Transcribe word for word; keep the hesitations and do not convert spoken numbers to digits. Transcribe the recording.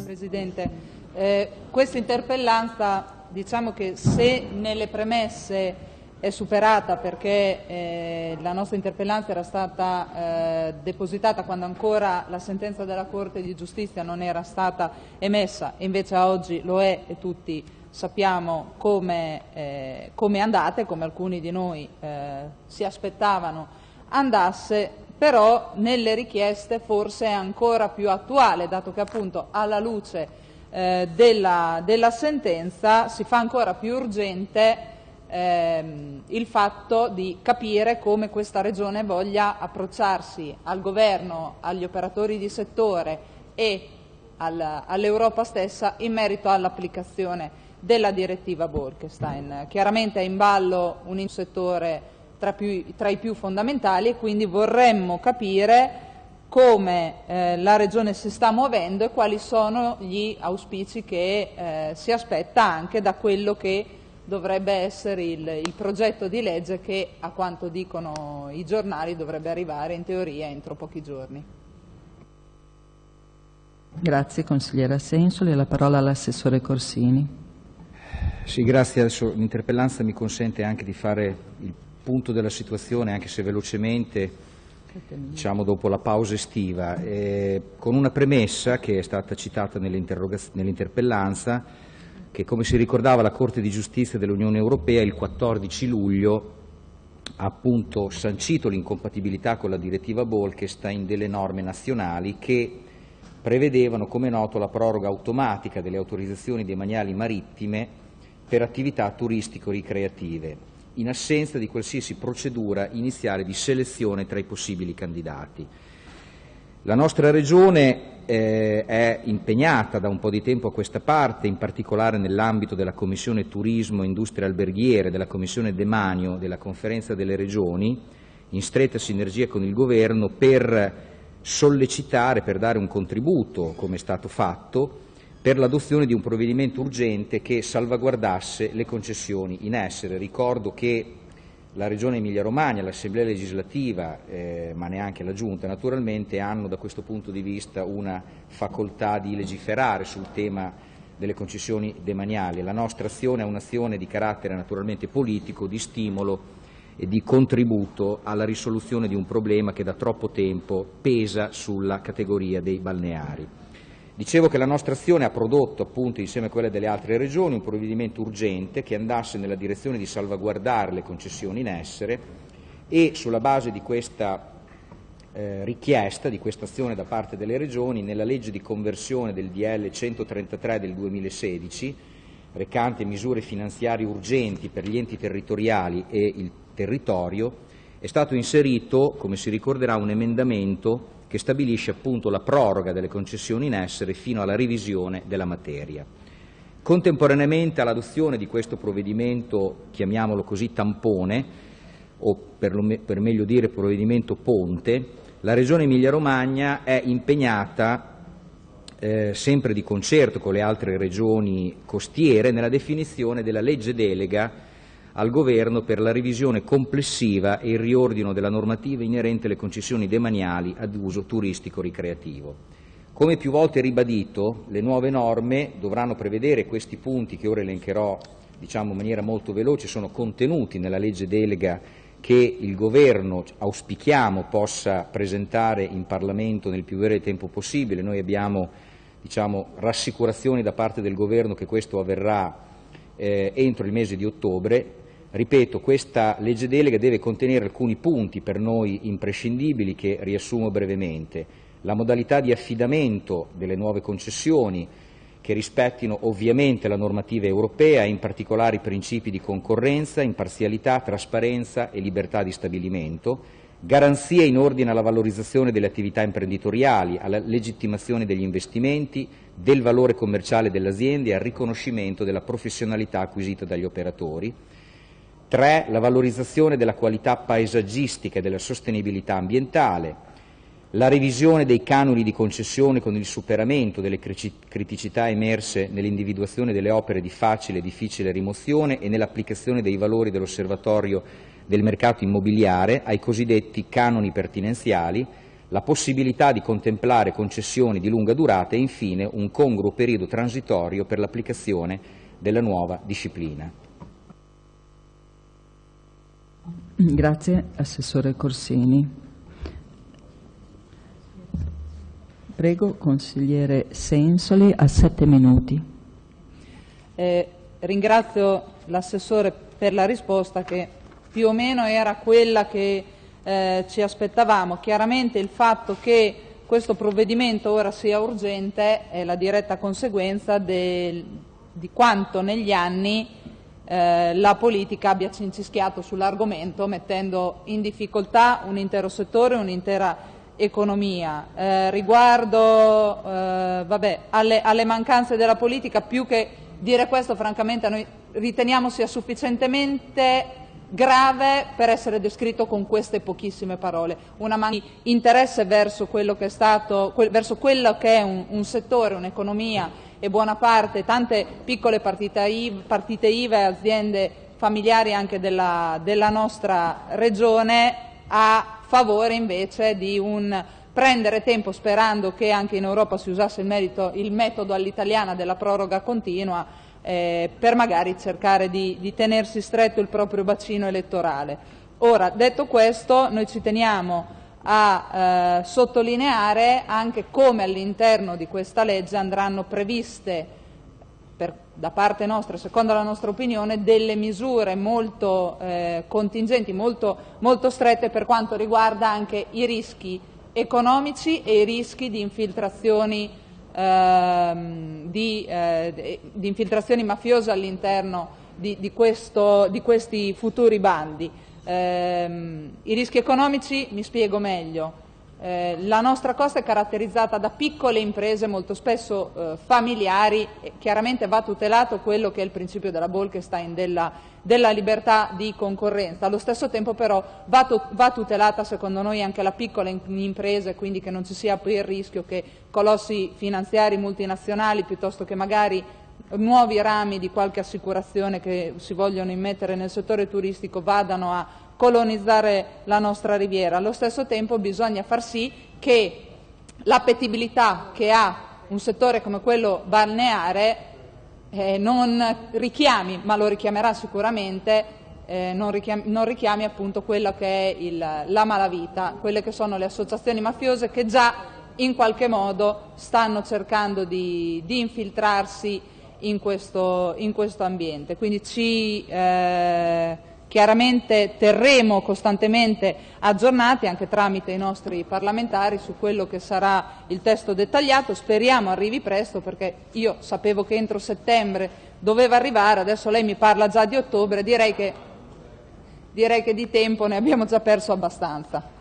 Presidente. Eh, questa interpellanza, diciamo che se nelle premesse è superata perché eh, la nostra interpellanza era stata eh, depositata quando ancora la sentenza della Corte di Giustizia non era stata emessa, invece oggi lo è e tutti sappiamo come eh, come è andata e come alcuni di noi eh, si aspettavano andasse, però nelle richieste forse è ancora più attuale, dato che appunto alla luce eh, della, della sentenza si fa ancora più urgente ehm, il fatto di capire come questa Regione voglia approcciarsi al Governo, agli operatori di settore e al, all'Europa stessa in merito all'applicazione della direttiva Bolkestein. Chiaramente è in ballo un settore tra, più, tra i più fondamentali e quindi vorremmo capire come eh, la Regione si sta muovendo e quali sono gli auspici che eh, si aspetta anche da quello che dovrebbe essere il, il progetto di legge che, a quanto dicono i giornali, dovrebbe arrivare in teoria entro pochi giorni. Grazie consigliera Sensoli. La parola all'assessore Corsini. Sì, grazie. Adesso l'interpellanza mi consente anche di fare il punto della situazione, anche se velocemente, diciamo dopo la pausa estiva, eh, con una premessa che è stata citata nell'interpellanza, che come si ricordava la Corte di Giustizia dell'Unione Europea il quattordici luglio ha appunto sancito l'incompatibilità con la direttiva Bolkestein delle norme nazionali che prevedevano, come noto, la proroga automatica delle autorizzazioni demaniali marittime per attività turistico-ricreative, in assenza di qualsiasi procedura iniziale di selezione tra i possibili candidati. La nostra Regione eh, è impegnata da un po' di tempo a questa parte, in particolare nell'ambito della Commissione Turismo e Industrie Alberghiere, della Commissione Demanio, della Conferenza delle Regioni, in stretta sinergia con il Governo, per sollecitare, per dare un contributo, come è stato fatto, per l'adozione di un provvedimento urgente che salvaguardasse le concessioni in essere. Ricordo che la Regione Emilia-Romagna, l'Assemblea legislativa, eh, ma neanche la Giunta naturalmente, hanno da questo punto di vista una facoltà di legiferare sul tema delle concessioni demaniali. La nostra azione è un'azione di carattere naturalmente politico, di stimolo e di contributo alla risoluzione di un problema che da troppo tempo pesa sulla categoria dei balneari. Dicevo che la nostra azione ha prodotto, appunto, insieme a quelle delle altre regioni, un provvedimento urgente che andasse nella direzione di salvaguardare le concessioni in essere e sulla base di questa eh, richiesta, di questa azione da parte delle regioni, nella legge di conversione del D L centotrentatré del duemilasedici, recante misure finanziarie urgenti per gli enti territoriali e il territorio, è stato inserito, come si ricorderà, un emendamento che stabilisce appunto la proroga delle concessioni in essere fino alla revisione della materia. Contemporaneamente all'adozione di questo provvedimento, chiamiamolo così, tampone, o per, lo, per meglio dire provvedimento ponte, la Regione Emilia-Romagna è impegnata, eh, sempre di concerto con le altre regioni costiere, nella definizione della legge delega al Governo per la revisione complessiva e il riordino della normativa inerente alle concessioni demaniali ad uso turistico-ricreativo. Come più volte ribadito, le nuove norme dovranno prevedere questi punti che ora elencherò, diciamo in maniera molto veloce, sono contenuti nella legge delega che il Governo auspichiamo possa presentare in Parlamento nel più breve tempo possibile. Noi abbiamo, diciamo, rassicurazioni da parte del Governo che questo avverrà eh, entro il mese di ottobre. Ripeto, questa legge delega deve contenere alcuni punti per noi imprescindibili che riassumo brevemente. La modalità di affidamento delle nuove concessioni che rispettino ovviamente la normativa europea e in particolare i principi di concorrenza, imparzialità, trasparenza e libertà di stabilimento, garanzie in ordine alla valorizzazione delle attività imprenditoriali, alla legittimazione degli investimenti, del valore commerciale delle aziende e al riconoscimento della professionalità acquisita dagli operatori. Tre, la valorizzazione della qualità paesaggistica e della sostenibilità ambientale, la revisione dei canoni di concessione con il superamento delle criticità emerse nell'individuazione delle opere di facile e difficile rimozione e nell'applicazione dei valori dell'osservatorio del mercato immobiliare ai cosiddetti canoni pertinenziali, la possibilità di contemplare concessioni di lunga durata e infine un congruo periodo transitorio per l'applicazione della nuova disciplina. Grazie, Assessore Corsini. Prego, Consigliere Sensoli, a sette minuti. Eh, ringrazio l'Assessore per la risposta che più o meno era quella che eh, ci aspettavamo. Chiaramente il fatto che questo provvedimento ora sia urgente è la diretta conseguenza del, di quanto negli anni eh, la politica abbia cincischiato sull'argomento, mettendo in difficoltà un intero settore, un'intera economia. Eh, riguardo eh, vabbè, alle, alle mancanze della politica, più che dire questo, francamente noi riteniamo sia sufficientemente grave per essere descritto con queste pochissime parole. Una mancanza di interesse verso quello che è stato, verso quello che è un, un settore, un'economia e buona parte, tante piccole partite I V A, partite I V A e aziende familiari anche della, della nostra regione, a favore invece di un prendere tempo, sperando che anche in Europa si usasse il, merito, il metodo all'italiana della proroga continua, eh, per magari cercare di, di tenersi stretto il proprio bacino elettorale. Ora, detto questo, noi ci teniamo a eh, sottolineare anche come all'interno di questa legge andranno previste, per, da parte nostra, secondo la nostra opinione, delle misure molto eh, contingenti, molto, molto strette per quanto riguarda anche i rischi economici e i rischi di infiltrazioni, ehm, di, eh, di infiltrazioni mafiose all'interno di, di, questo, di questi futuri bandi. Eh, I rischi economici, mi spiego meglio. Eh, la nostra costa è caratterizzata da piccole imprese, molto spesso eh, familiari, e chiaramente va tutelato quello che è il principio della Bolkestein della, della libertà di concorrenza. Allo stesso tempo però va, to va tutelata secondo noi anche la piccola impresa, quindi che non ci sia poi il rischio che colossi finanziari multinazionali piuttosto che magari nuovi rami di qualche assicurazione che si vogliono immettere nel settore turistico vadano a colonizzare la nostra riviera. Allo stesso tempo bisogna far sì che l'appetibilità che ha un settore come quello balneare eh, non richiami, ma lo richiamerà sicuramente, eh, non, richiami, non richiami appunto quella che è il, la malavita, quelle che sono le associazioni mafiose che già in qualche modo stanno cercando di, di infiltrarsi in questo, in questo ambiente. Quindi ci eh, chiaramente terremo costantemente aggiornati anche tramite i nostri parlamentari su quello che sarà il testo dettagliato. Speriamo arrivi presto, perché io sapevo che entro settembre doveva arrivare, adesso lei mi parla già di ottobre, direi che, direi che di tempo ne abbiamo già perso abbastanza.